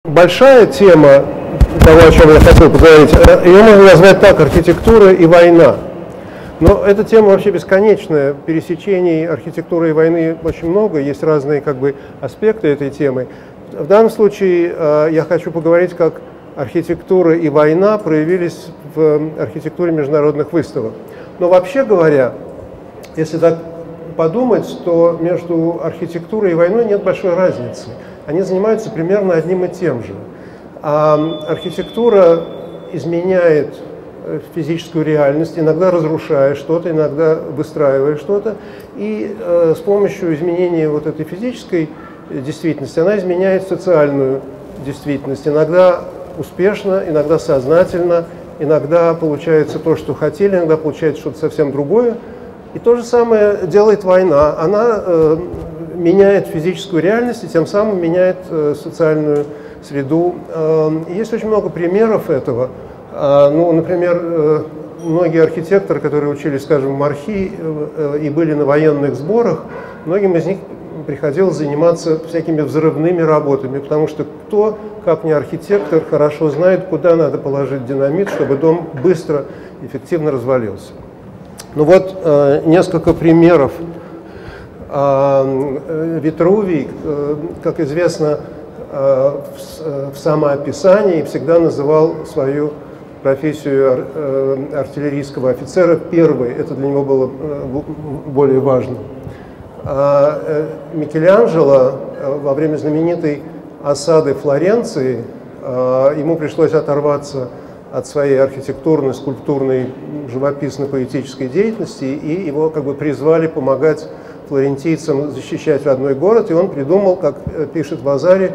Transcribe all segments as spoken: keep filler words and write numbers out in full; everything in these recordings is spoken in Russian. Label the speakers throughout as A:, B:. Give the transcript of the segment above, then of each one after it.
A: Большая тема того, о чем я хотел поговорить, ее можно назвать так: архитектура и война. Но эта тема вообще бесконечная, пересечений архитектуры и войны очень много, есть разные как бы аспекты этой темы. В данном случае э, я хочу поговорить, как архитектура и война проявились в архитектуре международных выставок. Но вообще говоря, если так подумать, то между архитектурой и войной нет большой разницы. Они занимаются примерно одним и тем же. А архитектура изменяет физическую реальность, иногда разрушая что-то, иногда выстраивая что-то. И э, с помощью изменения вот этой физической действительности она изменяет социальную действительность. Иногда успешно, иногда сознательно, иногда получается то, что хотели, иногда получается что-то совсем другое. И то же самое делает война. Она э, меняет физическую реальность и тем самым меняет э, социальную среду. Э, есть очень много примеров этого. Э, ну, например, э, многие архитекторы, которые учились, скажем, в МАРХИ э, и были на военных сборах, многим из них приходилось заниматься всякими взрывными работами, потому что кто, как не архитектор, хорошо знает, куда надо положить динамит, чтобы дом быстро, эффективно развалился. Ну вот э, несколько примеров. Э, Витрувий, э, как известно, э, в, в самоописании всегда называл свою профессию ар, э, артиллерийского офицера первой. Это для него было э, более важно. А э, Микеланджело э, во время знаменитой осады Флоренции э, ему пришлось оторваться от своей архитектурной, скульптурной, живописно-поэтической деятельности, и его как бы призвали помогать флорентийцам защищать родной город, и он придумал, как пишет Вазари,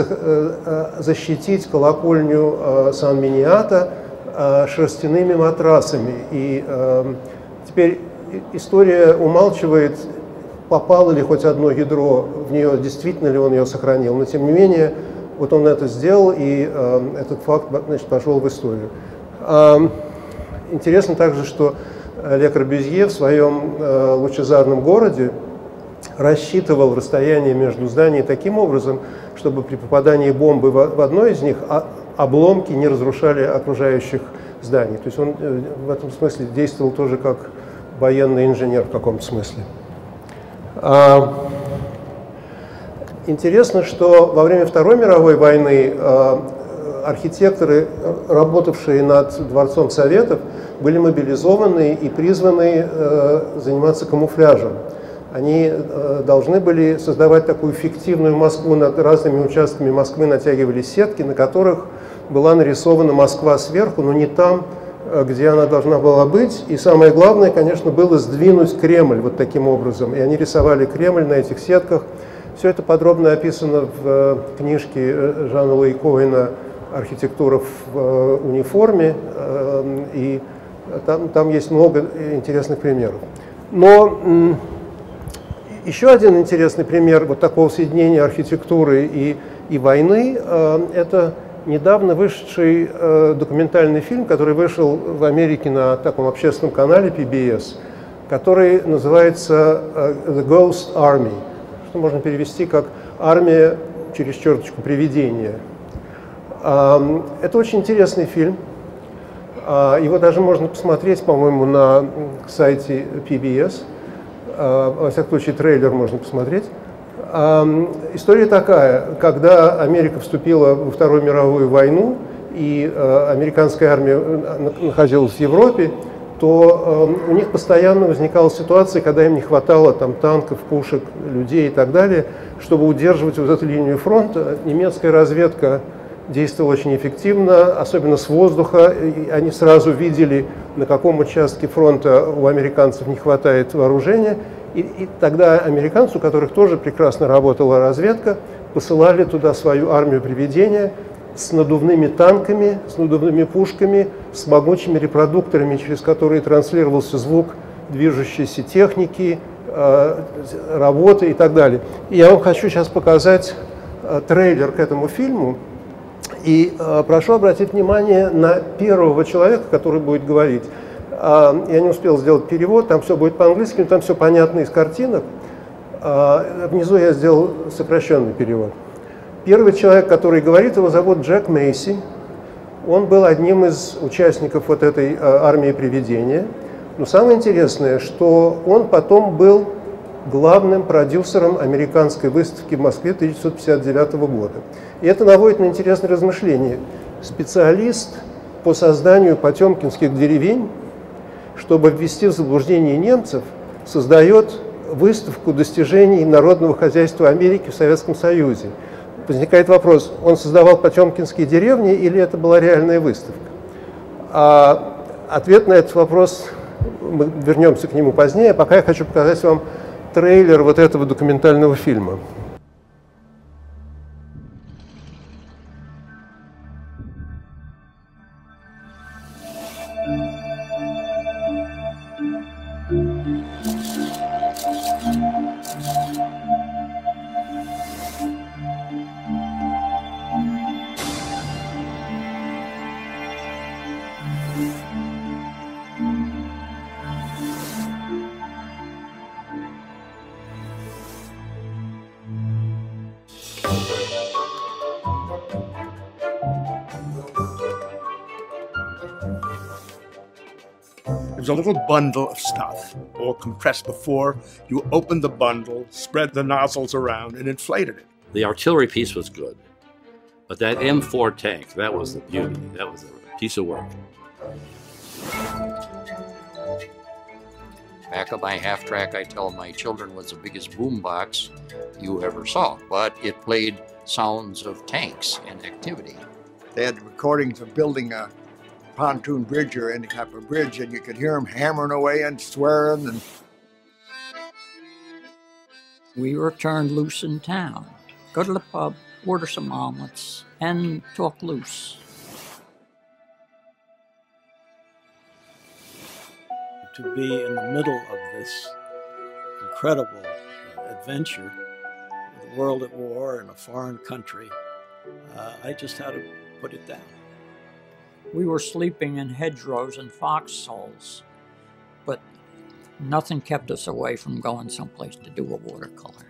A: защитить колокольню Сан-Миниато шерстяными матрасами. И теперь история умалчивает, попало ли хоть одно ядро в нее, действительно ли он ее сохранил, но тем не менее вот он это сделал, и э, этот факт, значит, пошел в историю. Э, интересно также, что Ле Корбюзье в своем э, лучезарном городе рассчитывал расстояние между зданиями таким образом, чтобы при попадании бомбы в, в одно из них а, обломки не разрушали окружающих зданий. То есть он э, в этом смысле действовал тоже как военный инженер в каком-то смысле. А, Интересно, что во время Второй мировой войны э, архитекторы, работавшие над Дворцом Советов, были мобилизованы и призваны э, заниматься камуфляжем. Они э, должны были создавать такую фиктивную Москву. Над разными участками Москвы натягивались сетки, на которых была нарисована Москва сверху, но не там, где она должна была быть. И самое главное, конечно, было сдвинуть Кремль вот таким образом. И они рисовали Кремль на этих сетках. Все это подробно описано в книжке Жана Луи Коэна «Архитектура в униформе», и там, там есть много интересных примеров. Но еще один интересный пример вот такого соединения архитектуры и, и войны – это недавно вышедший документальный фильм, который вышел в Америке на таком общественном канале пи би эс, который называется «The Ghost Army», что можно перевести как «Армия через черточку привидения». Это очень интересный фильм. Его даже можно посмотреть, по-моему, на сайте пи би эс. Во всяком случае, трейлер можно посмотреть. История такая: когда Америка вступила во Вторую мировую войну, и американская армия находилась в Европе, то э, у них постоянно возникала ситуация, когда им не хватало там танков, пушек, людей и так далее, чтобы удерживать вот эту линию фронта. Немецкая разведка действовала очень эффективно, особенно с воздуха. И они сразу видели, на каком участке фронта у американцев не хватает вооружения. И, и тогда американцы, у которых тоже прекрасно работала разведка, посылали туда свою армию привидения с надувными танками, с надувными пушками, с могучими репродукторами, через которые транслировался звук движущейся техники, э, работы и так далее. И я вам хочу сейчас показать э, трейлер к этому фильму. И э, прошу обратить внимание на первого человека, который будет говорить. Э, я не успел сделать перевод, там все будет по-английски, но там все понятно из картинок. Э, внизу я сделал сокращенный перевод. Первый человек, который говорит, его зовут Джек Мейси. Он был одним из участников вот этой армии привидения. Но самое интересное, что он потом был главным продюсером американской выставки в Москве тысяча девятьсот пятьдесят девятого года. И это наводит на интересное размышление. Специалист по созданию потемкинских деревень, чтобы ввести в заблуждение немцев, создает выставку достижений народного хозяйства Америки в Советском Союзе. Возникает вопрос, он создавал потемкинские деревни или это была реальная выставка? А ответ на этот вопрос, мы вернемся к нему позднее, пока я хочу показать вам трейлер вот этого документального фильма.
B: It was a little bundle of stuff, all compressed before you opened the bundle, spread the nozzles around, and inflated it.
C: The artillery piece was good, but that M four tank, that was the beauty. That was a piece of work.
D: Back of my half-track, I tell my children, was the biggest boombox you ever saw, but it played sounds of tanks and activity.
E: They had recordings of building a pontoon bridge or any type of bridge, and you could hear them hammering away and swearing. And
F: we were turned loose in town. Go to the pub, order some omelets, and talk loose.
G: To be in the middle of this incredible adventure, with the world at war in a foreign country, uh, I just had to put it down.
F: We were sleeping in hedgerows and foxholes, but nothing kept us away from going someplace to do a watercolor.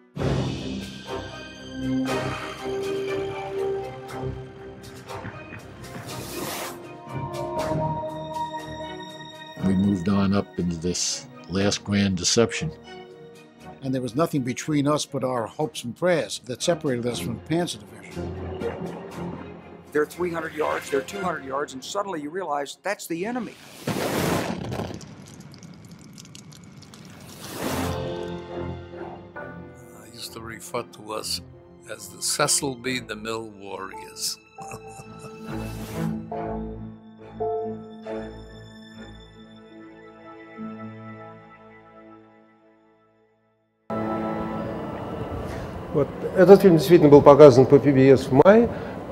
H: We moved on up into this last grand deception.
I: And there was nothing between us but our hopes and prayers that separated us from the Panzer Division.
J: They're three hundred yards, they're two hundred yards, and suddenly you realize that's the enemy.
K: I used to refer to us as the Cecil B. DeMille Warriors.
A: Вот. Этот фильм действительно был показан по пи би эс в мае.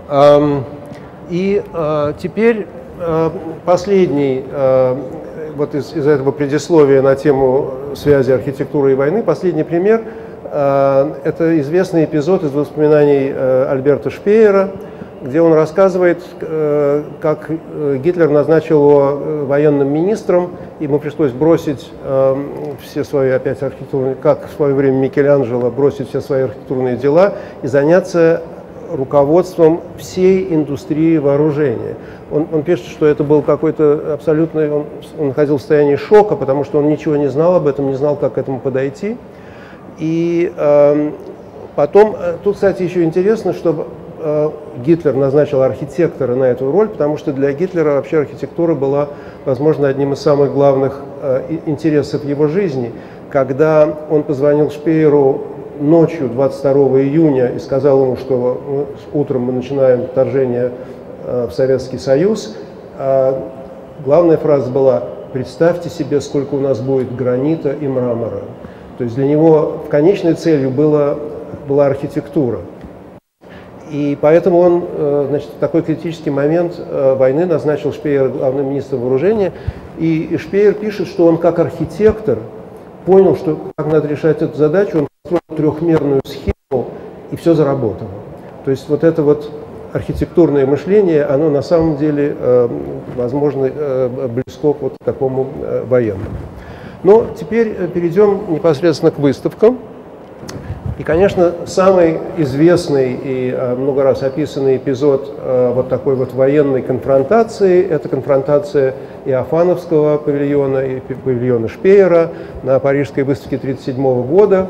A: И теперь последний, вот из, из этого предисловия на тему связи архитектуры и войны, последний пример – это известный эпизод из воспоминаний Альберта Шпеера, где он рассказывает, как Гитлер назначил его военным министром, ему пришлось бросить все свои опять архитектурные, как в свое время Микеланджело, бросить все свои архитектурные дела и заняться руководством всей индустрии вооружения. Он, он пишет, что это был какой-то абсолютный, он, он находился в состоянии шока, потому что он ничего не знал об этом, не знал, как к этому подойти. И э, потом, тут, кстати, еще интересно, что э, Гитлер назначил архитектора на эту роль, потому что для Гитлера вообще архитектура была, возможно, одним из самых главных э, интересов его жизни. Когда он позвонил Шпееру ночью двадцать второго июня и сказал ему, что мы, утром мы начинаем вторжение э, в Советский Союз, э, главная фраза была: «Представьте себе, сколько у нас будет гранита и мрамора». То есть для него конечной целью была, была архитектура. И поэтому он, э, значит, в такой критический момент э, войны назначил Шпеера главным министром вооружения. И, и Шпеер пишет, что он как архитектор понял, что как надо решать эту задачу, он построил трехмерную схему, и все заработало. То есть вот это вот архитектурное мышление, оно на самом деле, э, возможно, э, близко к вот такому э, военному. Но теперь перейдем непосредственно к выставкам. И, конечно, самый известный и много раз описанный эпизод вот такой вот военной конфронтации – это конфронтация Иофановского павильона и павильона Шпеера на Парижской выставке тысяча девятьсот тридцать седьмого года.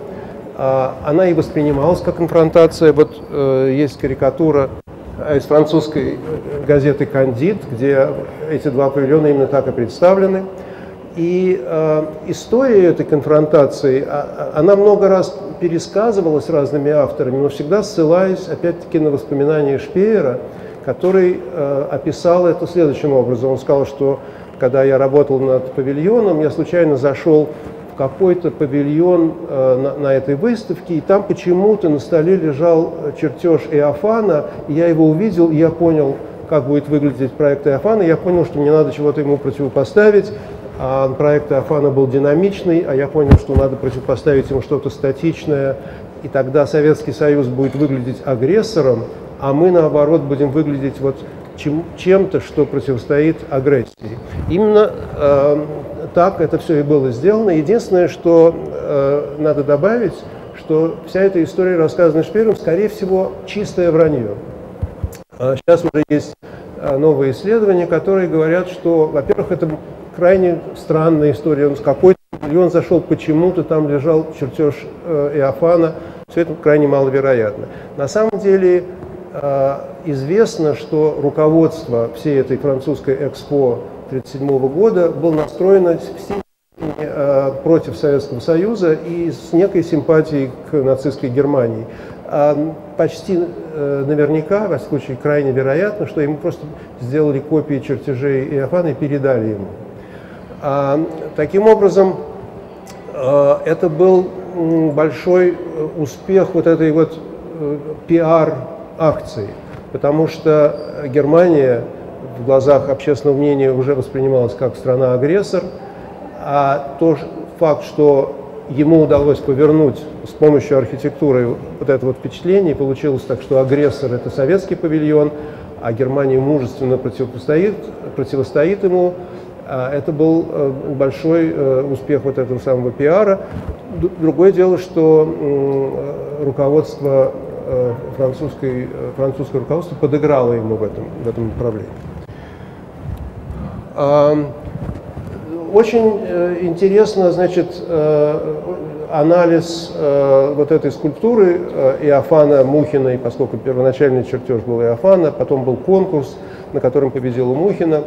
A: Она и воспринималась как конфронтация. Вот есть карикатура из французской газеты «Кандид», где эти два павильона именно так и представлены. И э, история этой конфронтации, а, она много раз пересказывалась разными авторами, но всегда ссылаясь, опять-таки, на воспоминания Шпеера, который э, описал это следующим образом. Он сказал, что когда я работал над павильоном, я случайно зашел в какой-то павильон э, на, на этой выставке, и там почему-то на столе лежал чертеж Иофана, и я его увидел, и я понял, как будет выглядеть проект Иофана, и я понял, что мне надо чего-то ему противопоставить. А проект Иофана был динамичный, а я понял, что надо противопоставить ему что-то статичное, и тогда Советский Союз будет выглядеть агрессором, а мы, наоборот, будем выглядеть вот чем- чем-то, что противостоит агрессии. Именно э, так это все и было сделано. Единственное, что э, надо добавить, что вся эта история, рассказанная Шпеером, скорее всего, чистое вранье. Сейчас уже есть новые исследования, которые говорят, что, во-первых, это крайне странная история. Он с какой-то павильон зашел, почему-то там лежал чертеж э, Иофана. Все это крайне маловероятно. На самом деле э, известно, что руководство всей этой французской экспо тысяча девятьсот тридцать седьмого года было настроено все, э, против Советского Союза и с некой симпатией к нацистской Германии. А почти э, наверняка, во всяком случае крайне вероятно, что ему просто сделали копии чертежей Иофана и передали ему. А, таким образом, э, это был большой успех вот этой вот э, пиар-акции, потому что Германия в глазах общественного мнения уже воспринималась как страна-агрессор, а тот факт, что ему удалось повернуть с помощью архитектуры вот это вот впечатление, получилось так, что агрессор – это советский павильон, а Германия мужественно противостоит, противостоит ему. Это был большой успех вот этого самого пиара. Другое дело, что руководство, французской, французское руководство подыграло ему в этом, в этом направлении. Очень интересно, значит, анализ вот этой скульптуры Иофана Мухиной, поскольку первоначальный чертеж был Иофана, потом был конкурс, на котором победила Мухина.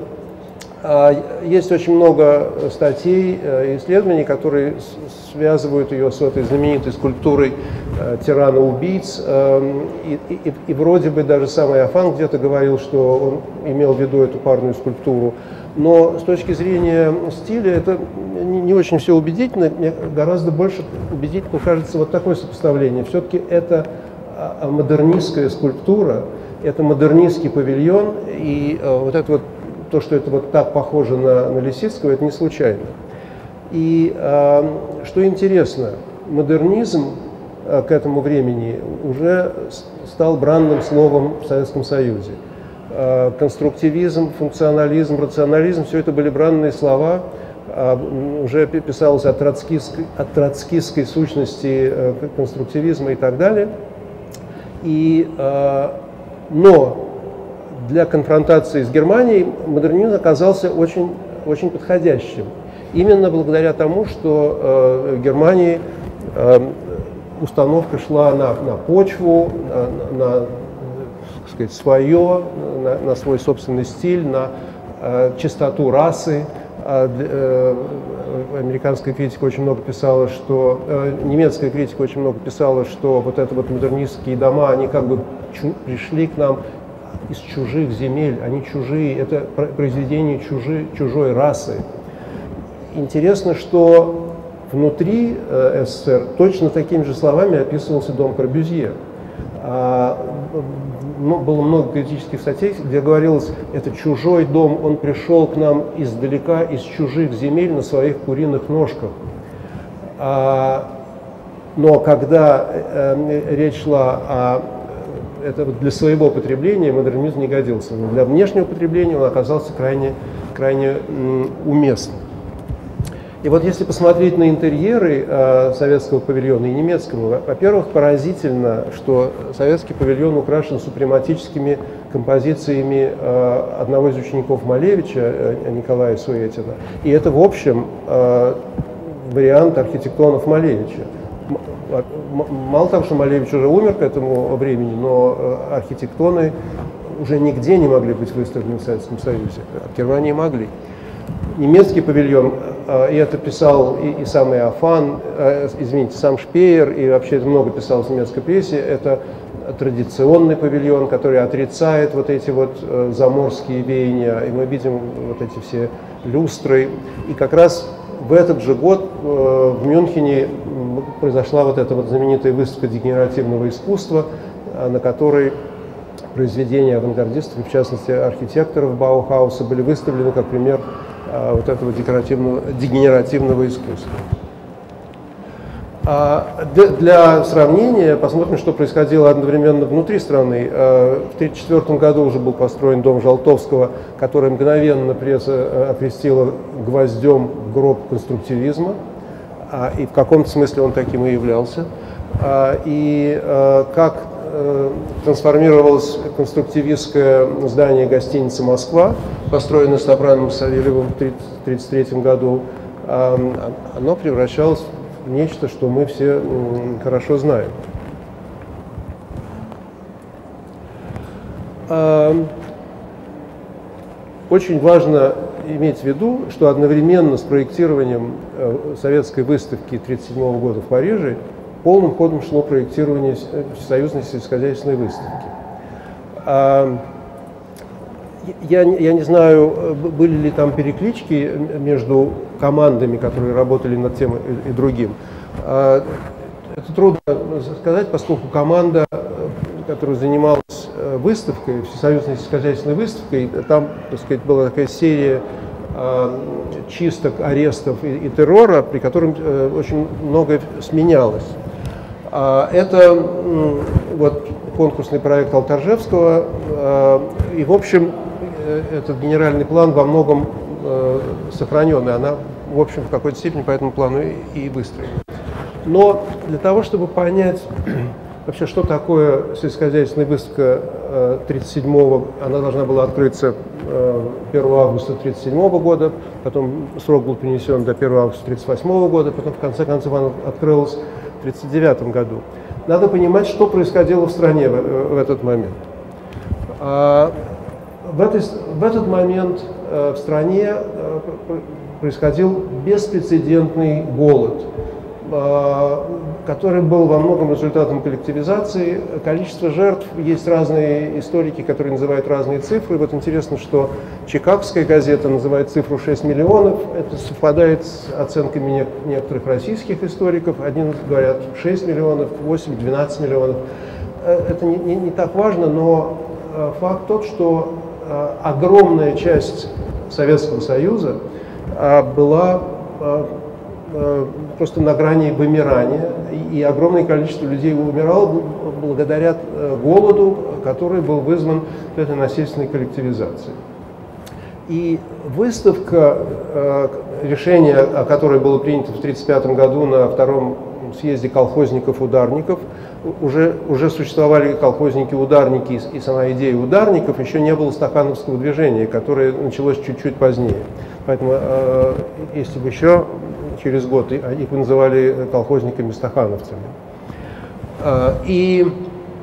A: Есть очень много статей, исследований, которые связывают ее с этой знаменитой скульптурой тирана-убийц. И, и, и вроде бы даже сам Иофан где-то говорил, что он имел в виду эту парную скульптуру. Но с точки зрения стиля это не очень все убедительно. Мне гораздо больше убедительно кажется вот такое сопоставление. Все-таки это модернистская скульптура, это модернистский павильон, и вот это вот то, что это вот так похоже на, на Лисицкого, это не случайно. И э, что интересно, модернизм э, к этому времени уже стал бранным словом в Советском Союзе. Э, конструктивизм, функционализм, рационализм – все это были бранные слова. Э, уже писалось о троцкистской, о троцкистской сущности э, конструктивизма и так далее. И, э, но для конфронтации с Германией модернизм оказался очень, очень подходящим. Именно благодаря тому, что э, в Германии э, установка шла на, на почву, на, на так сказать, свое, на, на свой собственный стиль, на э, чистоту расы. Э, э, американская критика очень много писала, что э, немецкая критика очень много писала, что вот это вот модернистские дома, они как бы чу- пришли к нам из чужих земель, они чужие, это произведение чужи, чужой расы. Интересно, что внутри э, СССР точно такими же словами описывался дом Корбюзье. А, ну, было много критических статей, где говорилось, это чужой дом, он пришел к нам издалека, из чужих земель на своих куриных ножках. А, но когда э, речь шла о это для своего потребления модернизм не годился, но для внешнего потребления он оказался крайне, крайне уместным. И вот если посмотреть на интерьеры э, советского павильона и немецкого, во-первых, поразительно, что советский павильон украшен супрематическими композициями э, одного из учеников Малевича, э, Николая Суетина. И это, в общем, э, вариант архитектонов Малевича. Мало того, что Малевич уже умер к этому времени, но э, архитектоны уже нигде не могли быть выставлены в Советском Союзе, а в Германии могли. Немецкий павильон, и это писал и, и сам Иофан, извините, сам Шпеер, и вообще это много писалось в немецкой прессе, это традиционный павильон, который отрицает вот эти вот заморские веяния, и мы видим вот эти все люстры. И как раз в этот же год в Мюнхене произошла вот эта вот знаменитая выставка дегенеративного искусства, на которой произведения авангардистов, в частности архитекторов Баухауса, были выставлены как пример а, вот этого декоративного, дегенеративного искусства. А, для, для сравнения посмотрим, что происходило одновременно внутри страны. А, в тысяча девятьсот тридцать четвёртом году уже был построен дом Жолтовского, который мгновенно пресса окрестила гвоздем в гроб конструктивизма, а, и в каком-то смысле он таким и являлся. А, и а, как трансформировалось конструктивистское здание гостиницы «Москва», построенное Сопрановым Савельевым в тысяча девятьсот тридцать третьем году, оно превращалось в нечто, что мы все хорошо знаем. Очень важно иметь в виду, что одновременно с проектированием советской выставки тысяча девятьсот тридцать седьмого года в Париже полным ходом шло проектирование союзной сельскохозяйственной выставки. Я, я не знаю, были ли там переклички между командами, которые работали над тем и другим. Это трудно сказать, поскольку команда, которая занималась выставкой, всесоюзной сельскохозяйственной выставкой, там, так сказать, была такая серия чисток, арестов и, и террора, при котором очень многое сменялось. Это вот конкурсный проект Алторжевского, и, в общем, этот генеральный план во многом сохранен, и она, в общем, в какой-то степени по этому плану и выстроена. Но для того, чтобы понять вообще, что такое сельскохозяйственная выставка тридцать седьмого, она должна была открыться первого августа тридцать седьмого года, потом срок был перенесен до первого августа тридцать восьмого года, потом в конце концов она открылась в тридцать девятом году. Надо понимать, что происходило в стране в, в этот момент. А, в, этой, в этот момент а, в стране а, происходил беспрецедентный голод, а, который был во многом результатом коллективизации. Количество жертв, есть разные историки, которые называют разные цифры. Вот интересно, что Чикагская газета называет цифру шесть миллионов. Это совпадает с оценками некоторых российских историков. Один говорят шесть миллионов, восемь, двенадцать миллионов. Это не, не, не так важно, но факт тот, что огромная часть Советского Союза была просто на грани вымирания, и огромное количество людей умирало благодаря голоду, который был вызван этой насильственной коллективизацией. И выставка, решение, о которой было принято в тысяча девятьсот тридцать пятом году на втором съезде колхозников-ударников, уже, уже существовали колхозники-ударники, и сама идея ударников, еще не было стахановского движения, которое началось чуть-чуть позднее. Поэтому, если бы еще через год их называли колхозниками-стахановцами. И,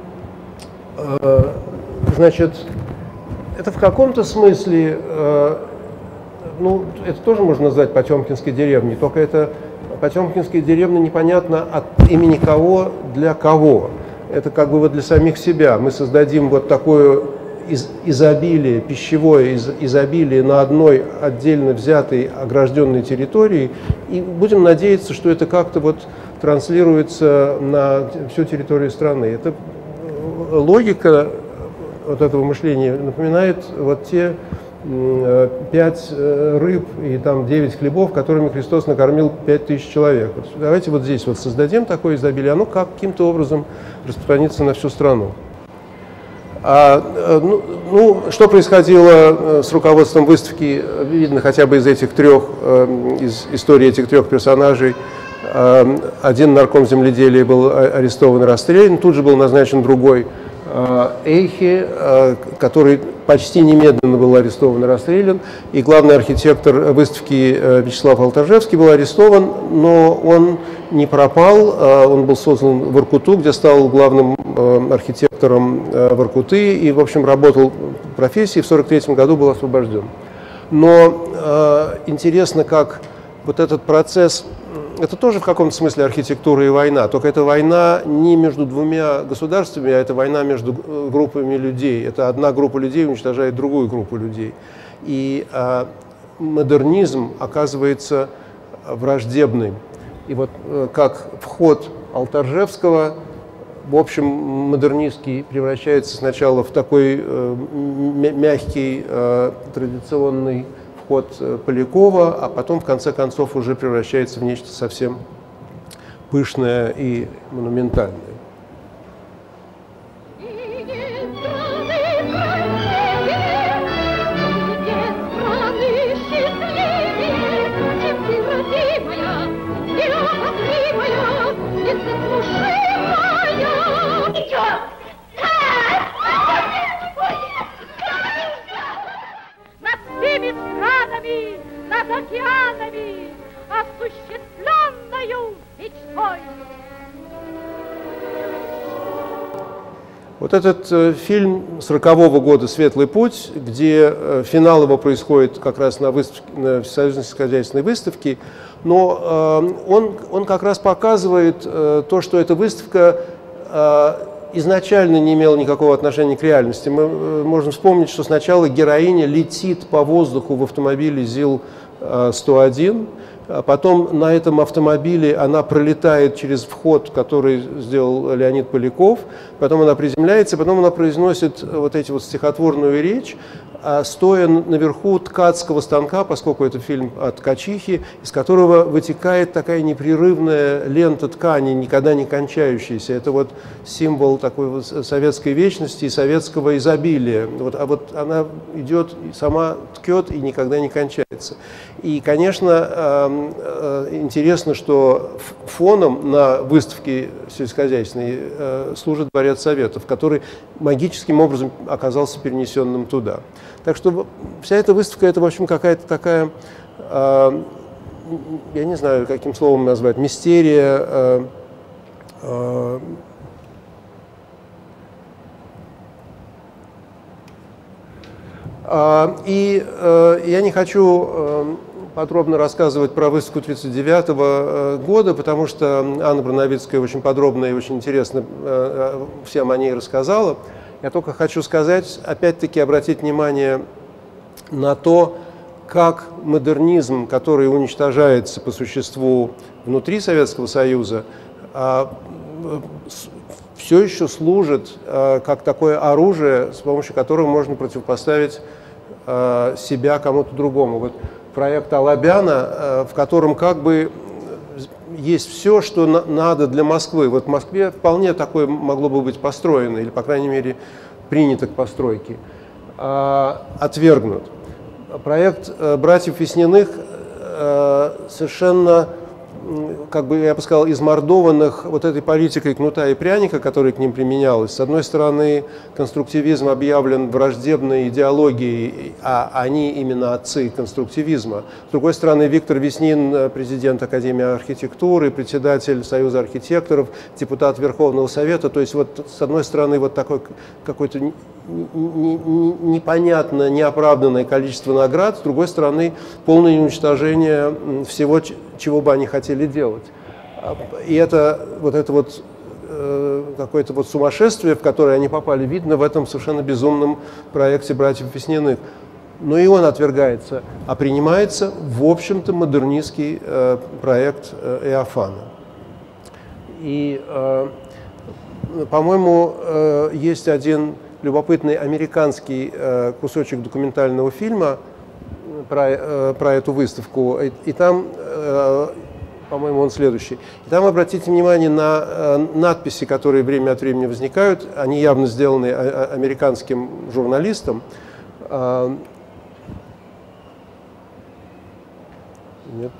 A: значит, это в каком-то смысле, ну, это тоже можно назвать Потемкинской деревней, только это Потемкинская деревня непонятно от имени кого, для кого. Это как бы вот для самих себя. Мы создадим вот такое из, изобилие, пищевое из, изобилие на одной отдельно взятой огражденной территории, и будем надеяться, что это как-то вот транслируется на всю территорию страны. Это логика вот этого мышления напоминает вот те пять рыб и там девять хлебов, которыми Христос накормил пять тысяч человек. Вот давайте вот здесь вот создадим такое изобилие, оно каким-то образом распространится на всю страну. А, ну, Ну, что происходило с руководством выставки, видно хотя бы из этих трех, из истории этих трех персонажей. Один нарком земледелия был арестован и расстрелян, тут же был назначен другой Эйхе, который почти немедленно был арестован и расстрелян, и главный архитектор выставки Вячеслав Алтажевский был арестован, но он не пропал, он был создан в Воркуту, где стал главным архитектором Воркуты и, в общем, работал в профессии, в сорок третьем году был освобожден. Но интересно, как вот этот процесс, это тоже в каком-то смысле архитектура и война, только это война не между двумя государствами, а это война между группами людей. Это одна группа людей уничтожает другую группу людей. И а, модернизм оказывается враждебным. И вот как вход Алтаржевского, в общем, модернистский, превращается сначала в такой э, мягкий, э, традиционный ход Полякова, а потом в конце концов уже превращается в нечто совсем пышное и монументальное.
L: Над океанами, осуществленною мечтой.
A: Вот этот э, фильм сорокового года «Светлый путь», где э, финал его происходит как раз на, выставке, на Всесоюзной сельскохозяйственной выставке, но э, он, он как раз показывает э, то, что эта выставка э, изначально не имела никакого отношения к реальности. Мы э, можем вспомнить, что сначала героиня летит по воздуху в автомобиле ЗИЛ сто один, а потом на этом автомобиле она пролетает через вход, который сделал Леонид Поляков, потом она приземляется, потом она произносит вот эти вот стихотворную речь, стоя наверху ткацкого станка, поскольку это фильм о ткачихе, из которого вытекает такая непрерывная лента ткани, никогда не кончающаяся. Это вот символ такой вот советской вечности и советского изобилия. Вот, а вот она идет, сама ткет и никогда не кончается. И, конечно, интересно, что фоном на выставке сельскохозяйственной служит Дворец Советов, который магическим образом оказался перенесенным туда. Так что вся эта выставка, это, в общем, какая-то такая, э, я не знаю, каким словом назвать, мистерия, э, э, э, и э, я не хочу э, подробно рассказывать про выставку тридцать девятого года, потому что Анна Брановицкая очень подробно и очень интересно э, всем о ней рассказала. Я только хочу сказать, опять-таки обратить внимание на то, как модернизм, который уничтожается по существу внутри Советского Союза, все еще служит как такое оружие, с помощью которого можно противопоставить себя кому-то другому. Вот проект Алабяна, в котором как бы есть все, что на надо для Москвы. Вот в Москве вполне такое могло бы быть построено, или, по крайней мере, принято к постройке, а, отвергнут. Проект э, братьев Весниных э, совершенно, как бы я бы сказал, измордованных вот этой политикой кнута и пряника, которая к ним применялась. С одной стороны, конструктивизм объявлен враждебной идеологией, а они именно отцы конструктивизма. С другой стороны, Виктор Веснин, президент Академии архитектуры, председатель Союза архитекторов, депутат Верховного Совета. То есть вот с одной стороны вот такой какой-то непонятно, неоправданное количество наград, с другой стороны, полное уничтожение всего, чего бы они хотели делать. И это вот это вот э, какое-то вот сумасшествие, в которое они попали, видно в этом совершенно безумном проекте братьев Весниных. Но и он отвергается, а принимается, в общем-то, модернистский э, проект э, Иофана. И, э, по-моему, э, есть один любопытный американский э, кусочек документального фильма про, э, про эту выставку. И, и там э, по-моему, он следующий. И там обратите внимание на э, надписи, которые время от времени возникают. Они явно сделаны а, американским журналистом. А, нет.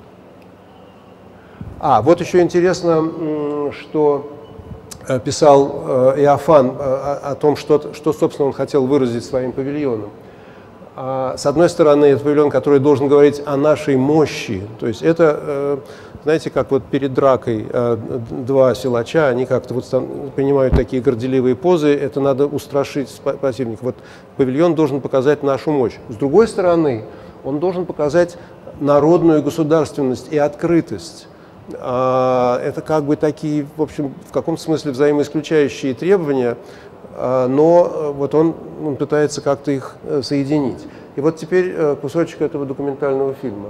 A: А, вот еще интересно, что писал Иофан о, о том, что, что, собственно, он хотел выразить своим павильоном. С одной стороны, это павильон, который должен говорить о нашей мощи. То есть это, знаете, как вот перед дракой два силача, они как-то вот принимают такие горделивые позы, это надо устрашить противника. Вот павильон должен показать нашу мощь. С другой стороны, он должен показать народную государственность и открытость. Это как бы такие, в общем, в каком-то смысле взаимоисключающие требования, но вот он, он пытается как-то их соединить. И вот теперь кусочек этого документального фильма.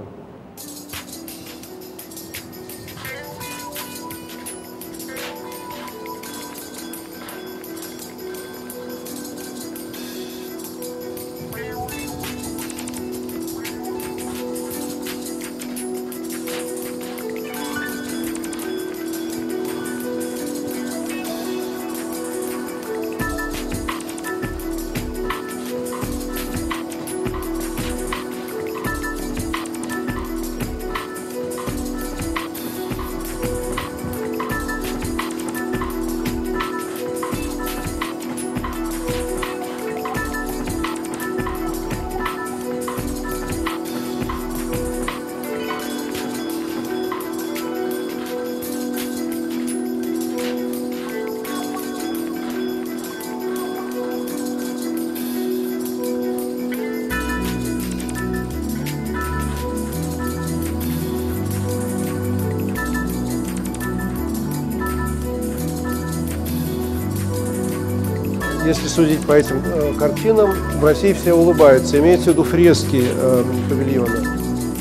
A: Если судить по этим э, картинам, в России все улыбаются. Имеется в виду фрески э, павильона.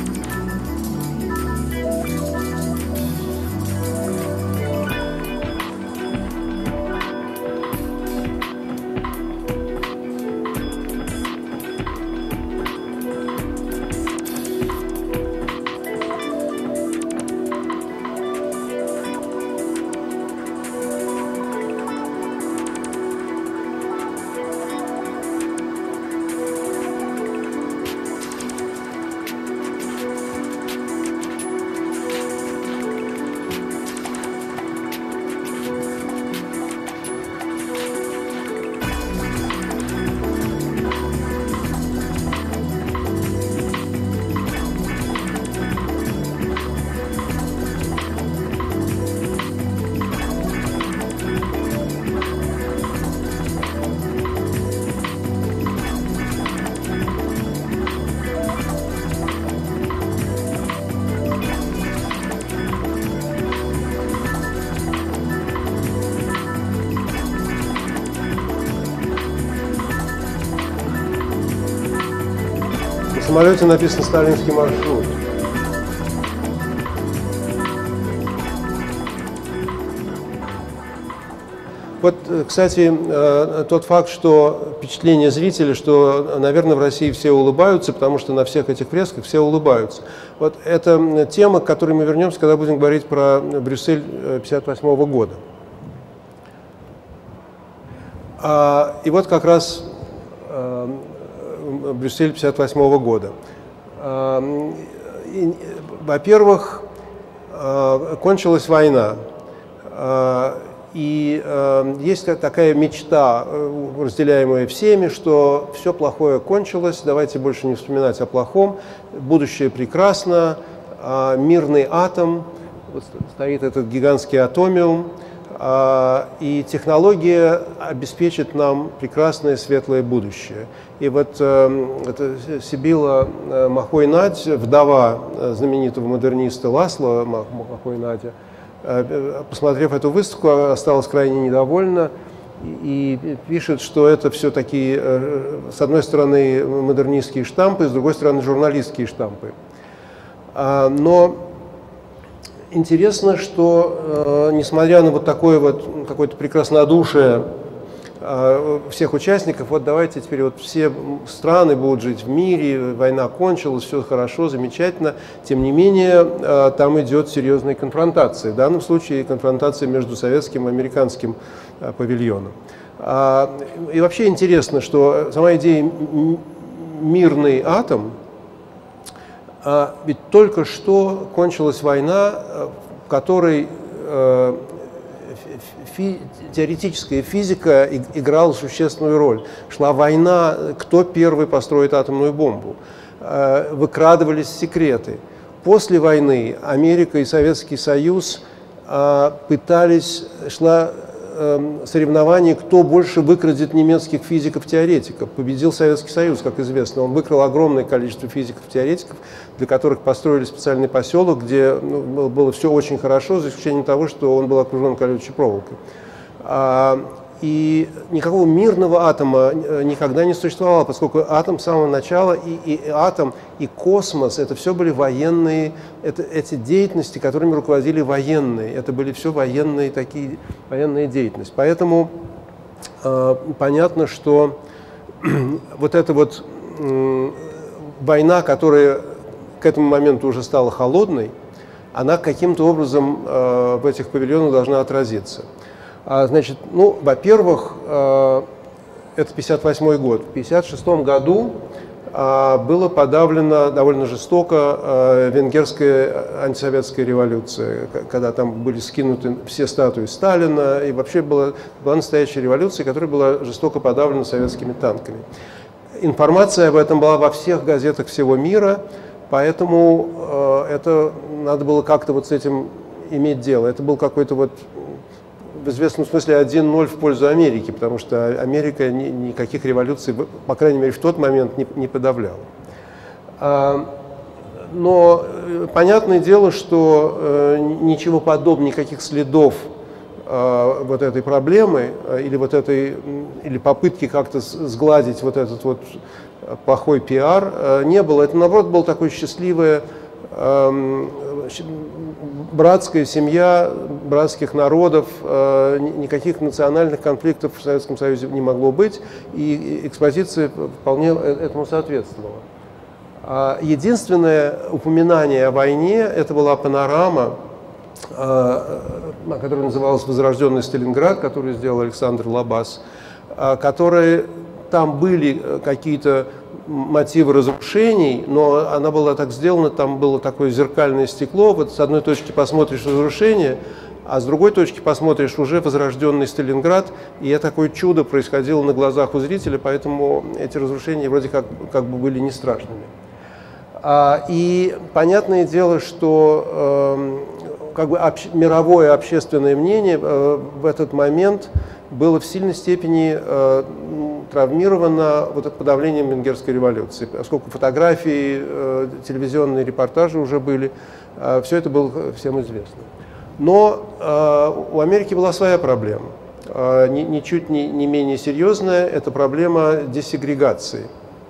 A: На самолете написан «Сталинский маршрут». Вот, кстати, тот факт, что впечатление зрителя, что, наверное, в России все улыбаются, потому что на всех этих фресках все улыбаются. Вот это тема, к которой мы вернемся, когда будем говорить про Брюссель пятьдесят восьмого года. И вот как раз Брюссель пятьдесят восьмого года. Во-первых, кончилась война. И э, есть такая мечта, разделяемая всеми, что все плохое кончилось, давайте больше не вспоминать о плохом, будущее прекрасно, э, мирный атом, вот стоит этот гигантский атомиум, э, и технология обеспечит нам прекрасное светлое будущее. И вот э, это Сибила Махой-Надь, вдова знаменитого модерниста Ласло Махой-Надя, посмотрев эту выставку, осталась крайне недовольна и пишет, что это все такие, с одной стороны, модернистские штампы, с другой стороны, журналистские штампы. Но интересно, что, несмотря на вот такое вот какое-то прекраснодушие всех участников, вот давайте теперь вот все страны будут жить в мире, война кончилась, все хорошо, замечательно. Тем не менее, там идет серьезная конфронтация. В данном случае конфронтация между советским и американским павильоном. И вообще интересно, что сама идея «мирный атом», ведь только что кончилась война, в которой фи теоретическая физика играла существенную роль. Шла война, кто первый построит атомную бомбу. Выкрадывались секреты. После войны Америка и Советский Союз пытались, шла соревнование, кто больше выкрадет немецких физиков-теоретиков. Победил Советский Союз, как известно. Он выкрал огромное количество физиков-теоретиков, для которых построили специальный поселок, где ну, было все очень хорошо, за исключением того, что он был окружен колючей проволокой. А, и никакого мирного атома никогда не существовало, поскольку атом с самого начала, и, и атом, и космос, это все были военные, это, эти деятельности, которыми руководили военные, это были все военные такие, военные деятельности. Поэтому э, понятно, что вот эта вот э, война, которая к этому моменту уже стала холодной, она каким-то образом э, в этих павильонах должна отразиться. А, значит, ну, во-первых, э, это пятьдесят восьмой год. В пятьдесят шестом году э, было подавлено довольно жестоко э, венгерская антисоветская революция, когда там были скинуты все статуи Сталина, и вообще была, была настоящая революция, которая была жестоко подавлена советскими танками. Информация об этом была во всех газетах всего мира, поэтому э, это надо было как-то вот с этим иметь дело. Это был какой-то вот в известном смысле один ноль в пользу Америки, потому что Америка ни, никаких революций, по крайней мере, в тот момент не, не подавляла. А, но понятное дело, что э, ничего подобного, никаких следов э, вот этой проблемы э, или вот этой, или попытки как-то сгладить вот этот вот плохой пиар э, не было. Это, наоборот, было такое счастливое э, братская семья братских народов, никаких национальных конфликтов в Советском Союзе не могло быть, и экспозиция вполне этому соответствовала. Единственное упоминание о войне – это была панорама, которая называлась «Возрожденный Сталинград», которую сделал Александр Лабаз, которая там были какие-то мотивы разрушений, но она была так сделана, там было такое зеркальное стекло, вот с одной точки посмотришь разрушение, а с другой точки посмотришь уже возрожденный Сталинград, и это такое чудо происходило на глазах у зрителя, поэтому эти разрушения вроде как, как бы были не страшными. А, и понятное дело, что э, как бы обще, мировое общественное мнение э, в этот момент было в сильной степени э, травмировано вот подавлением венгерской революции, поскольку фотографии, э, телевизионные репортажи уже были, э, все это было всем известно. Но э, у Америки была своя проблема, э, ничуть не, не менее серьезная, это проблема десегрегации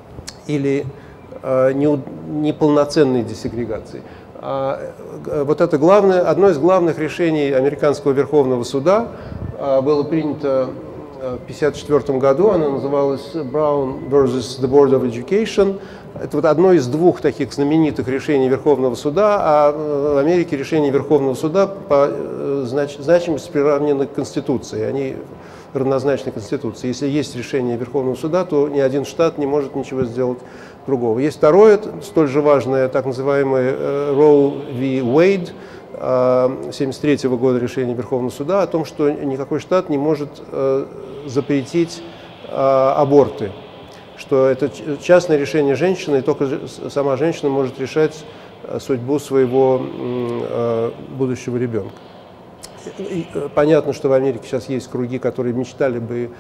A: или э, не, неполноценной десегрегации. А, вот это главное, одно из главных решений американского Верховного суда а, было принято в тысяча девятьсот пятьдесят четвёртом году, оно называлось Brown versus the Board of Education. Это вот одно из двух таких знаменитых решений Верховного суда, а в Америке решения Верховного суда по знач, значимости приравнены к Конституции, они равнозначны Конституции. Если есть решение Верховного суда, то ни один штат не может ничего сделать другого. Есть второе, столь же важное, так называемое Roe v. Wade, тысяча девятьсот семьдесят третьего года решение Верховного суда о том, что никакой штат не может запретить аборты, что это частное решение женщины, и только сама женщина может решать судьбу своего будущего ребенка. И понятно, что в Америке сейчас есть круги, которые мечтали бы,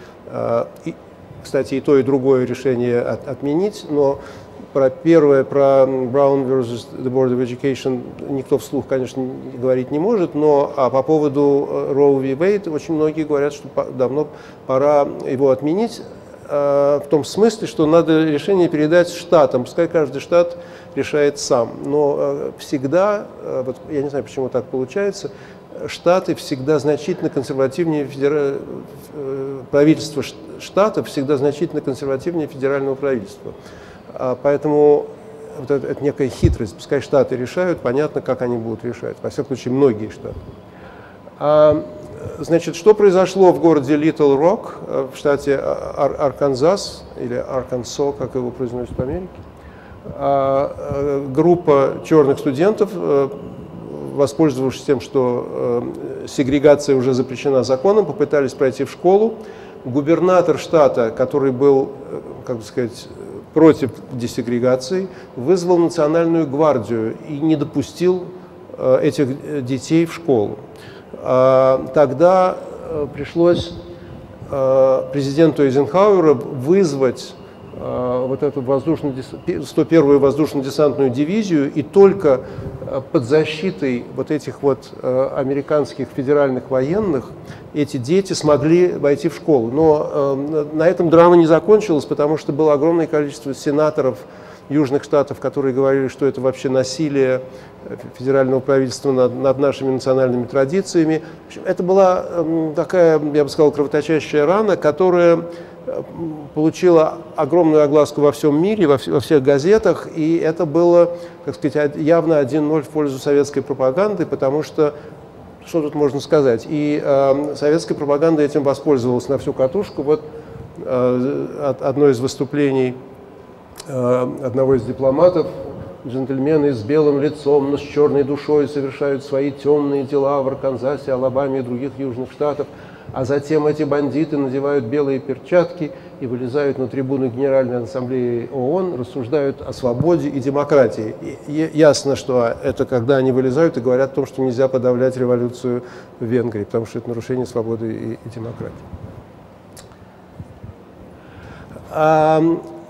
A: кстати, и то, и другое решение от, отменить, но про первое, про Brown versus the Board of Education никто вслух, конечно, говорить не может, но а по поводу Roe v. Wade очень многие говорят, что давно пора его отменить, в том смысле, что надо решение передать штатам, пускай каждый штат решает сам. Но всегда, вот я не знаю, почему так получается, штаты всегда значительно консервативнее федера... правительства штатов всегда значительно консервативнее федерального правительства. Поэтому вот это, это некая хитрость. Пускай штаты решают, понятно, как они будут решать. Во всяком случае, многие штаты. А, значит, что произошло в городе Литл Рок в штате Ар- Арканзас, или Аркансо, как его произносят в Америке? А, группа черных студентов, воспользовавшись тем, что сегрегация уже запрещена законом, попытались пройти в школу. Губернатор штата, который был, как бы сказать, против десегрегации, вызвал национальную гвардию и не допустил этих детей в школу. Тогда пришлось президенту Эйзенхауэра вызвать вот эту сто первую воздушно-десантную дивизию, и только под защитой вот этих вот американских федеральных военных эти дети смогли войти в школу. Но на этом драма не закончилась, потому что было огромное количество сенаторов южных штатов, которые говорили, что это вообще насилие федерального правительства над, над нашими национальными традициями. В общем, это была такая, я бы сказал, кровоточащая рана, которая получила огромную огласку во всем мире, во, во всех газетах, и это было, как сказать, явно один ноль в пользу советской пропаганды, потому что, что тут можно сказать, и э, советская пропаганда этим воспользовалась на всю катушку. Вот э, одно из выступлений э, одного из дипломатов: джентльмены с белым лицом, но с черной душой совершают свои темные дела в Арканзасе, Алабаме и других южных штатах. А затем эти бандиты надевают белые перчатки и вылезают на трибуну Генеральной Ассамблеи ООН, рассуждают о свободе и демократии. И ясно, что это когда они вылезают и говорят о том, что нельзя подавлять революцию в Венгрии, потому что это нарушение свободы и, и демократии. А,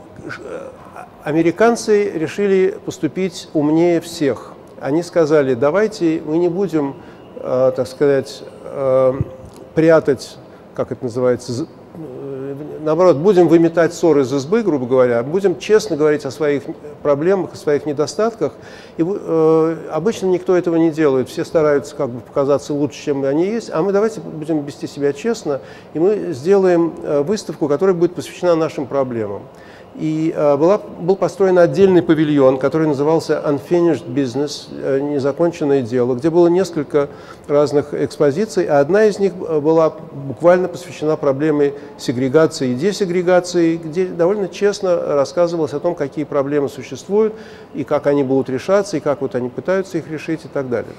A: американцы решили поступить умнее всех. Они сказали: давайте мы не будем, э, так сказать, э, прятать, как это называется, наоборот, будем выметать ссоры из избы, грубо говоря, будем честно говорить о своих проблемах, о своих недостатках. И э, обычно никто этого не делает, все стараются как бы показаться лучше, чем они есть, а мы давайте будем вести себя честно, и мы сделаем выставку, которая будет посвящена нашим проблемам. И э, была, был построен отдельный павильон, который назывался Unfinished Business, э, незаконченное дело, где было несколько разных экспозиций, а одна из них была буквально посвящена проблеме сегрегации и десегрегации, где довольно честно рассказывалось о том, какие проблемы существуют, и как они будут решаться, и как вот они пытаются их решить и так далее.